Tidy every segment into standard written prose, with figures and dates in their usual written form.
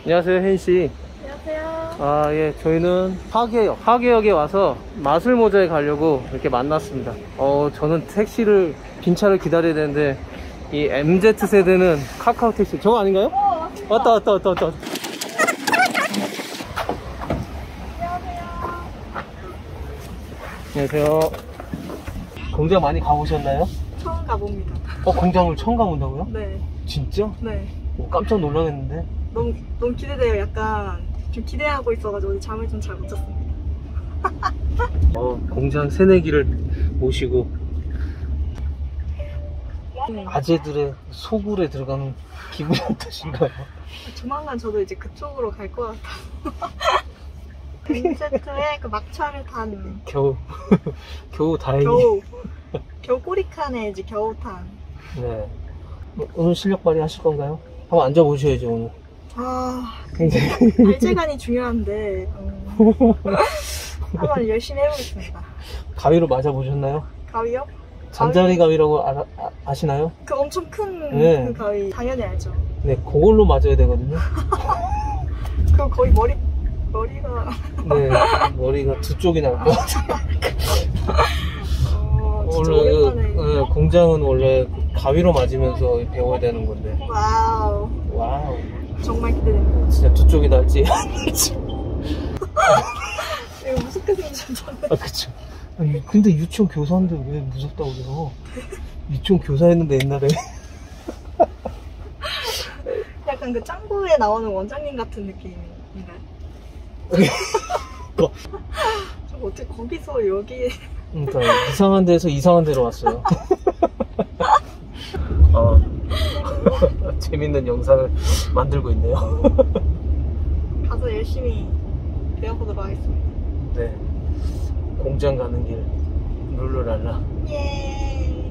안녕하세요, 혜인씨. 안녕하세요. 아, 예, 저희는 하계역에 와서 마술모자에 가려고 이렇게 만났습니다. 저는 택시를, 빈 차를 기다려야 되는데, 이 MZ세대는 카카오 택시, 저거 아닌가요? 왔다. 안녕하세요. 공장 많이 가보셨나요? 처음 가봅니다. 공장을 처음 가본다고요? 네. 진짜? 네. 깜짝 놀라겠는데? 너무 기대돼요. 약간 좀 기대하고 있어가지고 잠을 좀 잘 못 잤습니다. 공장 새내기를 모시고 아재들의 소굴에 들어가는 기분이 어떠신가요? 조만간 저도 이제 그쪽으로 갈 것 같아요. MZ의 그 막차를 탄 겨우 다행히. 겨우 꼬리칸에 이제 겨우 탄. 네. 오늘 실력 발휘하실 건가요? 한번 앉아보셔야죠, 오늘. 발재간이 중요한데 한번 열심히 해보겠습니다. 가위로 맞아보셨나요? 가위요? 잔자리 가위라고 아시나요? 그 엄청 큰 네. 그 가위 당연히 알죠. 네, 그걸로 맞아야 되거든요. 그거 거의 머리가 네, 머리가 두 쪽이 날 것 같아요. 진짜 원래 오랜만에. 공장은 원래 가위로 맞으면서 배워야 되는 건데. 와우. 정말 기대됩니다. 진짜 두 쪽이 날지. 이거 무섭게 생기셨잖아요. 그쵸. 아니, 근데 유치원 교사인데 왜 무섭다고 그래요? 유치원 교사했는데 옛날에. 약간 그 짱구에 나오는 원장님 같은 느낌인가요? 저 어떻게 거기서 여기에. 그러니까 이상한 데서 이상한 데로 왔어요. 재밌는 영상을 만들고 있네요. 가서 열심히 배워보도록 하겠습니다. 네, 공장 가는 길 룰루랄라. 예.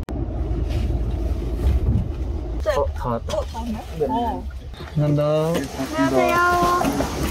다 왔다. 다 왔나요? 네. 감사합니다. 안녕하세요.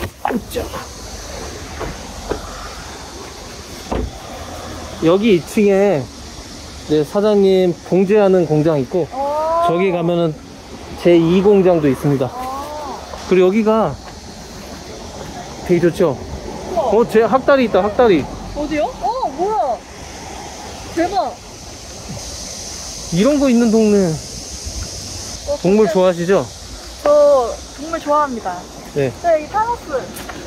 여기 2층에 사장님 봉제하는 공장 있고, 저기 가면은 제2 공장도 있습니다. 그리고 여기가 되게 좋죠? 제 학다리 있다, 학다리. 어디요? 뭐야? 대박. 이런 거 있는 동네. 동물 좋아하시죠? 저 동물 좋아합니다. 네. 여기 타노스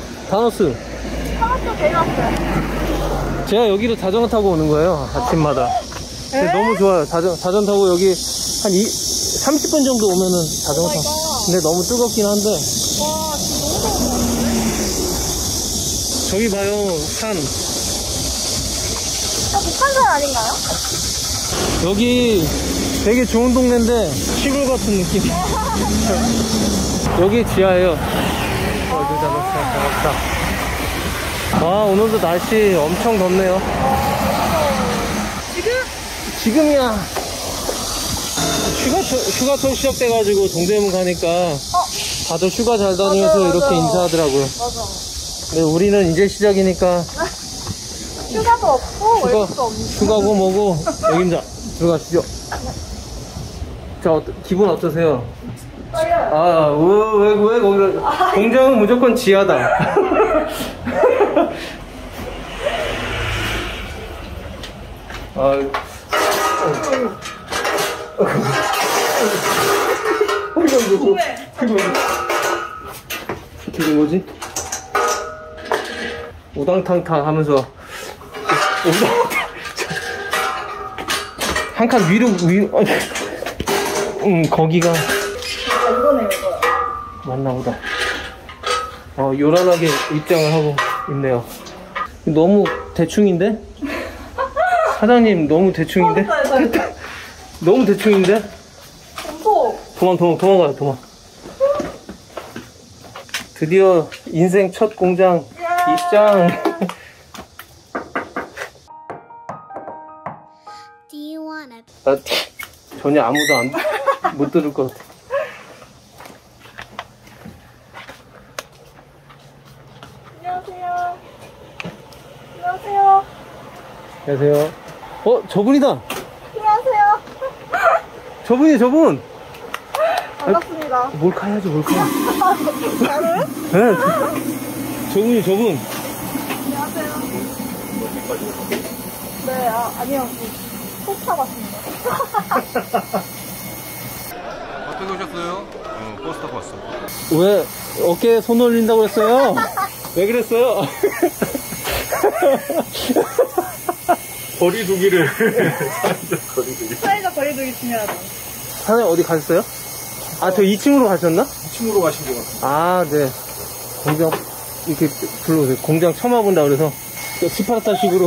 데려왔어요. 제가 여기로 자전거 타고 오는 거예요, 아침마다. 근데 너무 좋아요. 자전 타고 여기 한 30분 정도 오면은 자전거 타고. 근데 너무 뜨겁긴 한데. 와, 진짜 너무 더운데? 저기 봐요, 산. 북한산 아닌가요? 여기 되게 좋은 동네인데 시골 같은 느낌. 여기 지하예요. 잡았다. 오늘도 날씨 엄청 덥네요. 지금이야. 휴가철 시작돼가지고 동대문 가니까 다들 휴가 잘 다니면서 맞아. 이렇게 인사하더라고요. 맞아. 근데 우리는 이제 시작이니까 휴가도 없고 월급도 없는. 휴가고 뭐고. 여기 들어가시죠. 자, 기분 어떠세요? 왜 거기를. 공장은 무조건 지하다. 이게 뭐지? 우당탕탕 하면서 한 칸 위로 거기가 이거네, 이거. 맞나보다. 요란하게 입장을 하고 있네요. 너무 대충인데? 사장님 너무 대충인데? 너무 대충인데? 도망가요. 드디어 인생 첫 공장 입장. 전혀 아무도 못 들을 것 같아. 안녕하세요. 저분이다. 안녕하세요. 저분. 반갑습니다. 몰카 해야죠, 몰카. 바로요? 네. 저분이 저분. 안녕하세요. 네, 아니요. 포차 같습니다. 어떻게 오셨어요? 버스 타고 왔어. 왜 어깨에 손 올린다고 했어요? 왜 그랬어요? 거리두기를. 사회적 거리두기 중요하죠. 사장님 어디 가셨어요? 아, 저 2층으로 가셨나? 2층으로 가신 것 같아요. 아, 네. 공장, 이렇게 불러오세요. 공장 처음 와본다 그래서, 스파르타식으로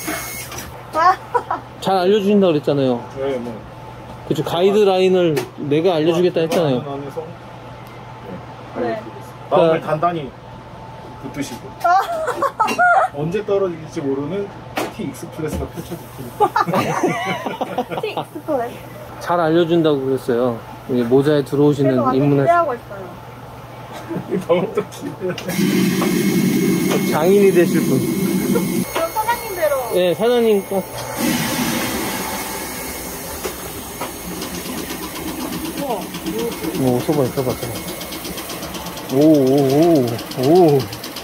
잘 알려주신다 그랬잖아요. 네, 뭐. 그쵸, 가이드라인을 내가 알려주겠다 했잖아요. 안에서 네. 마음을 단단히 붙드시고. 언제 떨어질지 모르는 T 익스프레스가 펼쳐질 테니까. 티 익스프레스. 잘 알려준다고 그랬어요. 여기 모자에 그래서 들어오시는 완전 입문에 기대하고 있어요. 너무 또 기대해. 장인이 되실 분. 그럼 사장님대로. 네, 사장님 꼭. 오, 써봐. 오.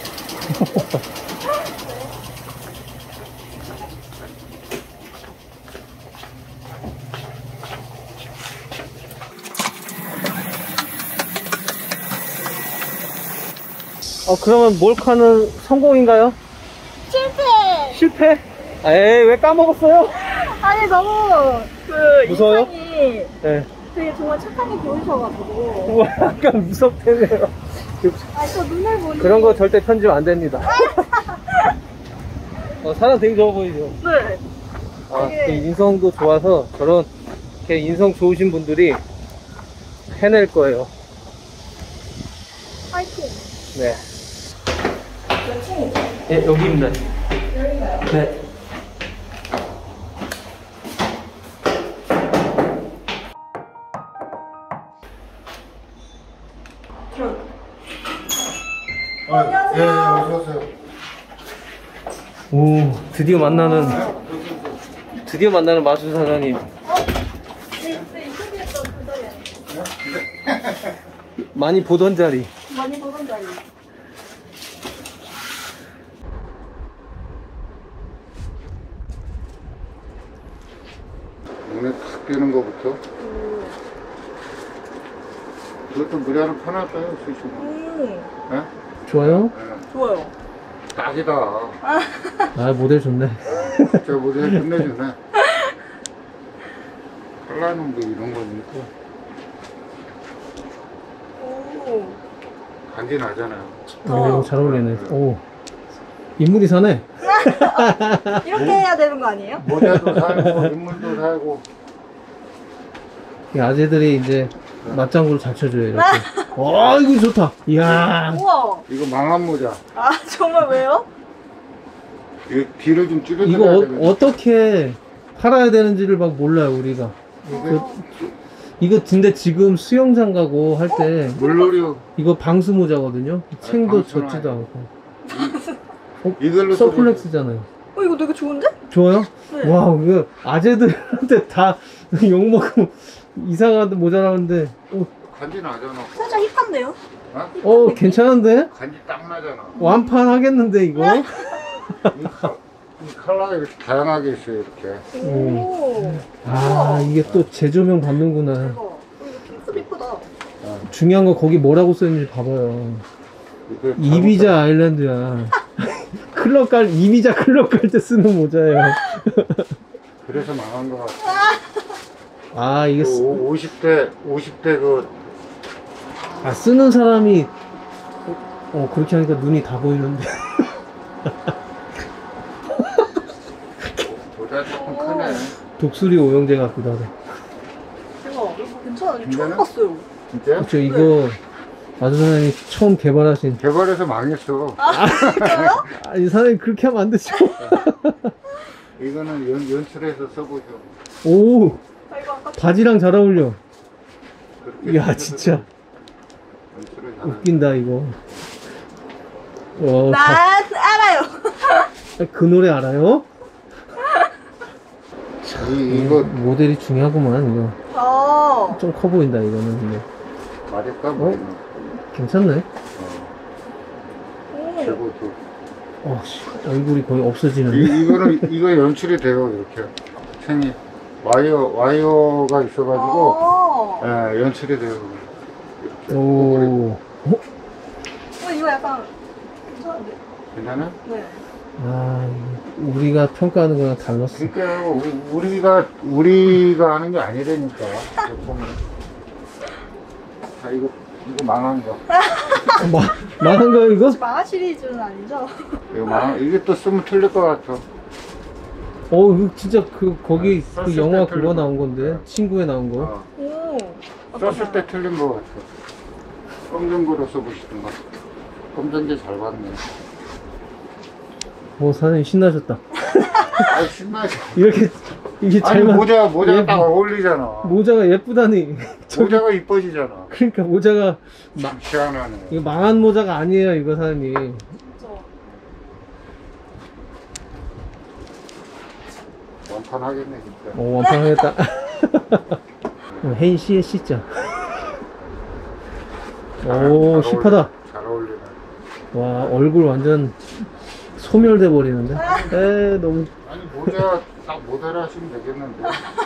그러면 몰카는 성공인가요? 실패? 에이, 왜 까먹었어요? 아니, 너무, 무서워요? 인상이 네. 되게 정말 착하게 보이셔가지고. 우와, 약간 무섭대네요. 아니, 저 눈을 보니. 그런 거 절대 편집 안 됩니다. 사람 되게 좋아 보이죠? 네. 그 인성도 좋아서 저렇게 인성 좋으신 분들이 해낼 거예요. 파이팅. 네. 몇 층이죠? 예, 여기입니다. 여기가요? 네. 안녕하세요. 네, 어서오세요. 오, 드디어 만나는 마술 사장님. 네, 인터뷰했던 그 자리 아니에요? 많이 보던 자리. 많이 보던 자리. 눈에 탁 띄는 거부터 그것도 물이 하나 편할까요? 쓰시면 네? 좋아요? 좋아요. 딱이다. 아, 모델 좋네. 저 모델 끝내주네. 칼라는 뭐 이런 거니까 오. 간지 나잖아요. 오, 잘 어울리네. 오, 인물이 사네. 이렇게 해야 되는 거 아니에요? 모자도 살고 인물도 살고. 이 아재들이 이제 맞장구를 잘 쳐줘요, 이렇게. 이거 좋다. 이야. 우와. 이거 망한 모자. 아, 정말 왜요? 이거 뒤를 좀 이거 줄여줘야 되는데. 어떻게 팔아야 되는지를 막 몰라요, 우리가. 이거 근데 지금 수영장 가고 할 때 물놀이 이거 방수 모자거든요. 챙도 방수는 젖지도 아니고. 않고. 이걸로 서플렉스잖아요. 이거 되게 좋은데? 좋아요? 네. 와, 이거 아재들한테 다 욕먹고 이상한 모자라는데. 간지 나잖아. 살짝 힙한데요? 괜찮은데? 간지 딱 나잖아. 완판 하겠는데, 이거? 이 컬러가 이렇게 다양하게 있어요, 이렇게. 오. 아, 이게 또 재조명 받는구나. 이거 핑크 이쁘다. 중요한 거 거기 뭐라고 써있는지 봐봐요. 이거 이비자 아일랜드야. 이비자 클럽 갈 때 쓰는 모자예요. 그래서 망한 것 같아. 아, 이게 50대 그 쓰는 사람이 그렇게 하니까 눈이 다 보이는데. 모자 조금 크네. 독수리 오형제 같기도 하네. 대박. 이거 괜찮아. 이거 처음 진짜요? 봤어요. 진짜? 그렇죠. 이거 마주 사장님이 처음 개발하신. 개발해서 망했어. 이 사장님 그렇게 하면 안 되죠. 이거는 연출해서 써보죠. 오, 아, 이거 아까 바지랑 잘 어울려. 그렇게 이야, 해서 진짜 연출을 잘하는 웃긴다 이거. 난 알아요. 그 노래 알아요? 이거 모델이 중요하구만. 이거 어. 좀 커 보인다 이거는. 근데 맞을까? 뭐 괜찮네. 오. 그리고 또 씨, 얼굴이 거의 없어지는데. 이거 연출이 돼요. 이렇게 생이 와이어가 있어가지고 어. 예, 연출이 돼요. 이렇게 오. 이거 약간 괜찮은데? 괜찮아? 네. 아, 우리가 평가하는 거랑 달랐어. 그러니까 우리가 하는 게 아니라니까. 이거 보면. 자, 이거 망한 거. 망한 거야, 이거? 마하 시리즈는 아니죠? 이게 또 쓰면 틀릴 것 같아. 이거 진짜 거기 그 썼을 영화 때 그거 틀린 나온 거. 건데. 친구에 나온 거. 어. 오. 썼을 때 틀린 것 같아. 검정고로 써보시던가. 검정게 잘 봤네. 사장님 신나셨다. 아, 신나지. 이게 아니, 잘 맞. 모자가 딱 어울리잖아. 모자가 예쁘다니. 모자가 이뻐지잖아. 그러니까 모자가 희한하네. 이거 망한 모자가 아니에요, 이거 사장님. 그쵸. 완판하겠네, 진짜. 완판하겠다. 혜인 씨의 C자. 오, 잘 힙하다. 잘 어울리네. 와, 얼굴 완전 소멸돼 버리는데. 너무. 아니, 모자 딱 모델 하시면 되겠는데.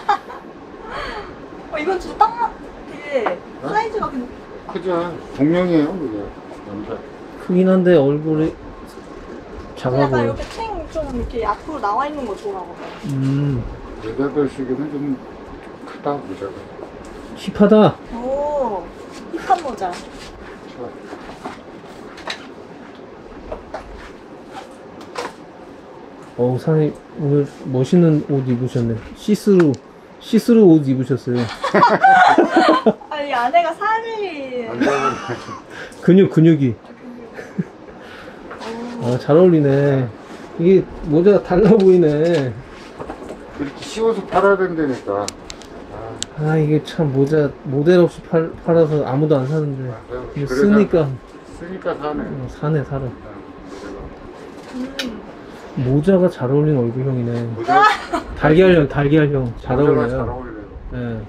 이건 진짜 딱 되게 사이즈가 근데 크죠? 공룡이에요, 그게. 남자. 크긴 한데 얼굴이 작아 약간 보여. 이렇게 챙 좀 이렇게 앞으로 나와 있는 거 좋아하거든요. 여자들 쓰기는 좀 크다, 모자가. 힙하다. 오. 힙한 모자. 사장님 오늘 멋있는 옷 입으셨네. 시스루 옷 입으셨어요. 아니 안에가 살이. 근육이. 잘 어울리네. 이게 모자가 달라 보이네. 이렇게 씌워서 팔아야 된다니까. 이게 참 모자 모델 없이 팔아서 아무도 안 사는데. 맞아요. 이거 그래서 쓰니까 사네. 살아. 모자가 잘 어울리는 얼굴형이네. 모자, 달걀형 잘 모자가 어울려요. 잘 어울려요. 예.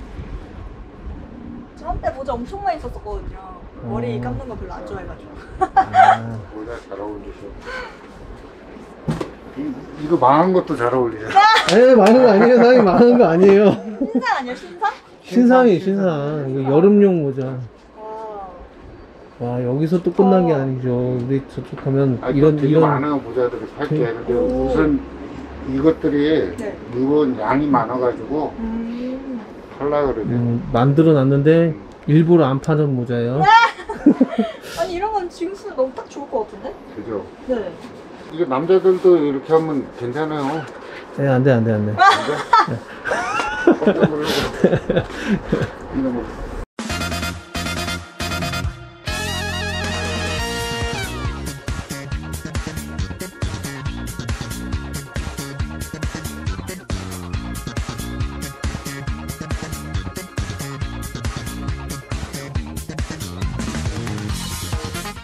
저 한때 모자 엄청 많이 썼었거든요. 머리 감는 거 별로 안 좋아해가지고. 모자 잘 어울리셔. 이거 망한 것도 잘 어울리네. 많은 거 아니에요, 사장님. 많은 거 아니에요. 신상 아니에요 신상? 신상. 이거 여름용 모자. 와, 여기서 또 끝난 게 아니죠. 우리 저쪽 가면 되게 많은 모자들이 팔게. 근데 우선 이것들이 네. 물건 양이 많아가지고 팔라 그러지. 만들어 놨는데 일부러 안 파는 모자예요. 아니 이런 건 지금 쓰면 너무 딱 좋을 것 같은데? 그죠? 네. 이거 남자들도 이렇게 하면 괜찮아요. 네, 안 돼. 깜짝 놀라고. 이거 뭐